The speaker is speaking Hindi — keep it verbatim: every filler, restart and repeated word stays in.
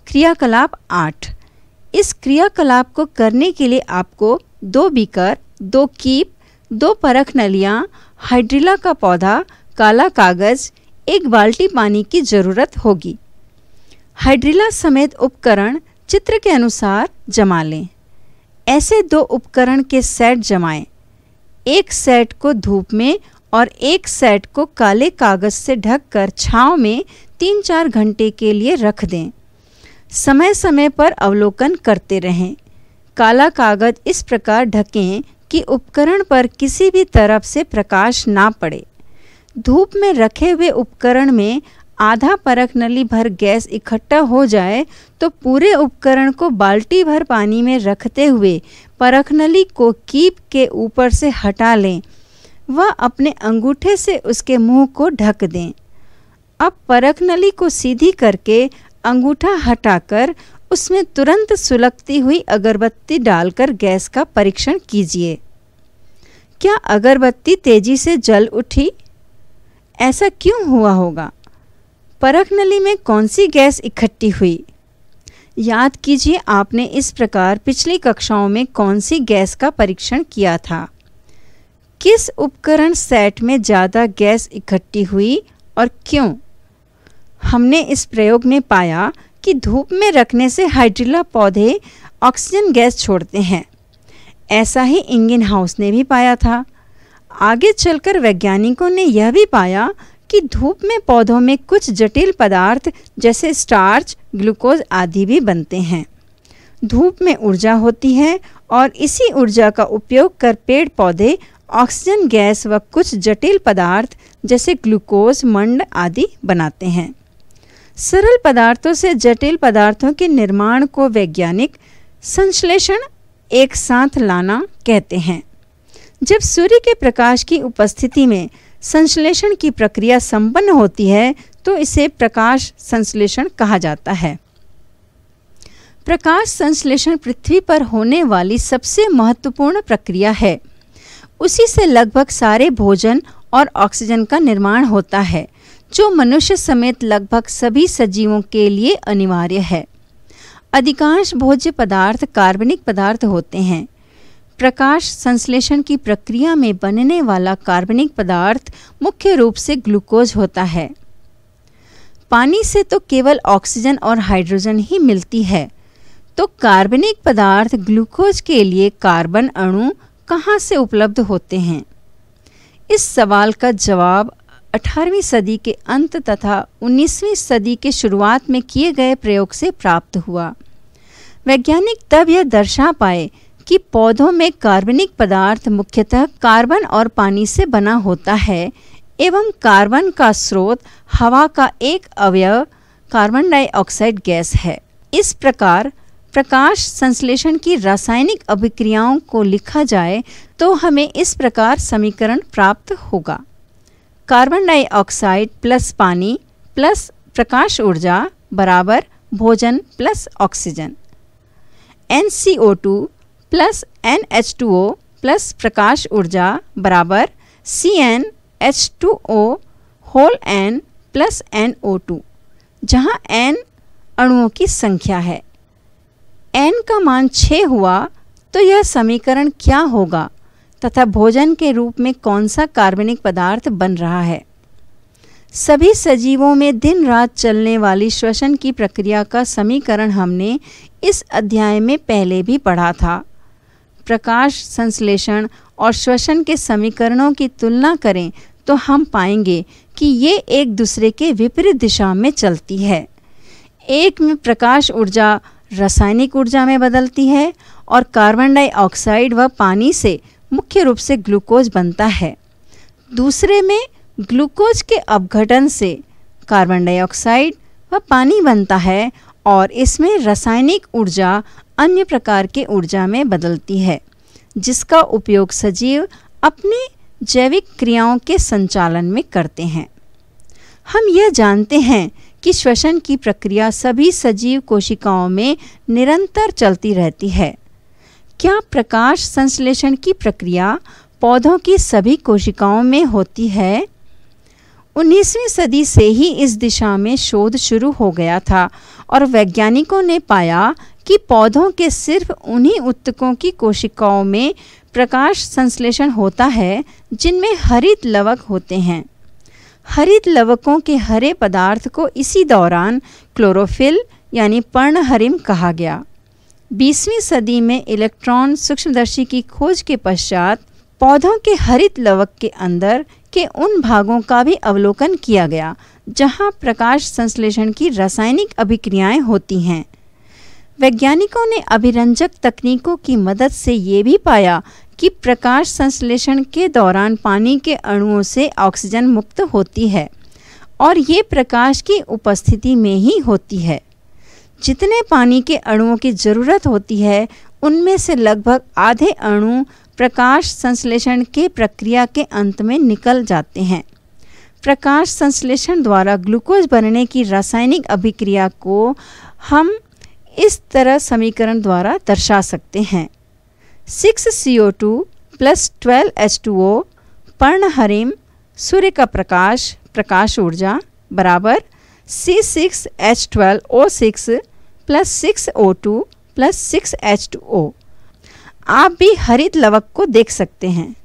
क्रियाकलाप आठ। इस क्रियाकलाप को करने के लिए आपको दो बीकर, दो कीप, दो परख नलियाँ, हाइड्रिला का पौधा, काला कागज, एक बाल्टी पानी की ज़रूरत होगी। हाइड्रिला समेत उपकरण चित्र के अनुसार जमा लें। ऐसे दो उपकरण के सेट जमाएं। एक सेट को धूप में और एक सेट को काले कागज से ढककर छांव में तीन चार घंटे के लिए रख दें। समय समय पर अवलोकन करते रहें। काला कागज इस प्रकार ढकें कि उपकरण पर किसी भी तरफ से प्रकाश ना पड़े। धूप में रखे हुए उपकरण में आधा परख नली भर गैस इकट्ठा हो जाए तो पूरे उपकरण को बाल्टी भर पानी में रखते हुए परख नली को कीप के ऊपर से हटा लें। वह अपने अंगूठे से उसके मुंह को ढक दें। अब परख नली को सीधी करके अंगूठा हटाकर उसमें तुरंत सुलगती हुई अगरबत्ती डालकर गैस का परीक्षण कीजिए। क्या अगरबत्ती तेजी से जल उठी? ऐसा क्यों हुआ होगा? परख नली में कौन सी गैस इकट्ठी हुई? याद कीजिए, आपने इस प्रकार पिछली कक्षाओं में कौन सी गैस का परीक्षण किया था। किस उपकरण सेट में ज़्यादा गैस इकट्ठी हुई और क्यों? हमने इस प्रयोग में पाया कि धूप में रखने से हाइड्रिला पौधे ऑक्सीजन गैस छोड़ते हैं। ऐसा ही इंगिन हाउस ने भी पाया था। आगे चलकर वैज्ञानिकों ने यह भी पाया कि धूप में पौधों में कुछ जटिल पदार्थ जैसे स्टार्च, ग्लूकोज आदि भी बनते हैं। धूप में ऊर्जा होती है और इसी ऊर्जा का उपयोग कर पेड़ पौधे ऑक्सीजन गैस व कुछ जटिल पदार्थ जैसे ग्लूकोज, मंड आदि बनाते हैं। सरल पदार्थों से जटिल पदार्थों के निर्माण को वैज्ञानिक संश्लेषण एक साथ लाना कहते हैं। जब सूर्य के प्रकाश की उपस्थिति में संश्लेषण की प्रक्रिया संपन्न होती है तो इसे प्रकाश संश्लेषण कहा जाता है। प्रकाश संश्लेषण पृथ्वी पर होने वाली सबसे महत्वपूर्ण प्रक्रिया है। उसी से लगभग सारे भोजन और ऑक्सीजन का निर्माण होता है, जो मनुष्य समेत लगभग सभी सजीवों के लिए अनिवार्य है। अधिकांश भोज्य पदार्थ कार्बनिक पदार्थ होते हैं। प्रकाश संश्लेषण की प्रक्रिया में बनने वाला कार्बनिक पदार्थ मुख्य रूप से ग्लूकोज होता है। पानी से तो केवल ऑक्सीजन और हाइड्रोजन ही मिलती है, तो कार्बनिक पदार्थ ग्लूकोज के लिए कार्बन अणु कहाँ से उपलब्ध होते हैं? इस सवाल का जवाब अठारहवीं सदी के अंत तथा उन्नीसवीं सदी के शुरुआत में किए गए प्रयोग से प्राप्त हुआ। वैज्ञानिक तब यह दर्शा पाए कि पौधों में कार्बनिक पदार्थ मुख्यतः कार्बन और पानी से बना होता है एवं कार्बन का स्रोत हवा का एक अवयव कार्बन डाइऑक्साइड गैस है। इस प्रकार प्रकाश संश्लेषण की रासायनिक अभिक्रियाओं को लिखा जाए तो हमें इस प्रकार समीकरण प्राप्त होगा। कार्बन डाइऑक्साइड प्लस पानी प्लस प्रकाश ऊर्जा बराबर भोजन plus oxygen. N C O two plus n H two O plus प्रकाश ऊर्जा बराबर C n H two O whole n plus n O two, जहाँ एन अणुओं की संख्या है। एन का मान छः हुआ तो यह समीकरण क्या होगा तथा भोजन के रूप में कौन सा कार्बनिक पदार्थ बन रहा है? सभी सजीवों में दिन रात चलने वाली श्वसन की प्रक्रिया का समीकरण हमने इस अध्याय में पहले भी पढ़ा था। प्रकाश संश्लेषण और श्वसन के समीकरणों की तुलना करें तो हम पाएंगे कि ये एक दूसरे के विपरीत दिशा में चलती है। एक में प्रकाश ऊर्जा रासायनिक ऊर्जा में बदलती है और कार्बन डाइऑक्साइड व पानी से मुख्य रूप से ग्लूकोज बनता है। दूसरे में ग्लूकोज के अपघटन से कार्बन डाइऑक्साइड व पानी बनता है और इसमें रासायनिक ऊर्जा अन्य प्रकार के ऊर्जा में बदलती है, जिसका उपयोग सजीव अपने जैविक क्रियाओं के संचालन में करते हैं। हम यह जानते हैं कि श्वसन की प्रक्रिया सभी सजीव कोशिकाओं में निरंतर चलती रहती है। क्या प्रकाश संश्लेषण की प्रक्रिया पौधों की सभी कोशिकाओं में होती है? उन्नीसवीं सदी से ही इस दिशा में शोध शुरू हो गया था और वैज्ञानिकों ने पाया कि पौधों के सिर्फ उन्हीं उत्तकों की कोशिकाओं में प्रकाश संश्लेषण होता है जिनमें हरित लवक होते हैं। हरित लवकों के हरे पदार्थ को इसी दौरान क्लोरोफिल यानी पर्णहरिम कहा गया। बीसवीं सदी में इलेक्ट्रॉन सूक्ष्मदर्शी की खोज के पश्चात पौधों के हरित लवक के अंदर के उन भागों का भी अवलोकन किया गया जहां प्रकाश संश्लेषण की रासायनिक अभिक्रियाएं होती हैं। वैज्ञानिकों ने अभिरंजक तकनीकों की मदद से ये भी पाया कि प्रकाश संश्लेषण के दौरान पानी के अणुओं से ऑक्सीजन मुक्त होती है और ये प्रकाश की उपस्थिति में ही होती है। जितने पानी के अणुओं की ज़रूरत होती है उनमें से लगभग आधे अणु प्रकाश संश्लेषण के प्रक्रिया के अंत में निकल जाते हैं। प्रकाश संश्लेषण द्वारा ग्लूकोज बनने की रासायनिक अभिक्रिया को हम इस तरह समीकरण द्वारा दर्शा सकते हैं। Six C O two plus twelve H two O पर्णहरिम सूर्य का प्रकाश प्रकाश ऊर्जा बराबर C six H twelve O six plus six O two plus six H two O. आप भी हरित लवक को देख सकते हैं।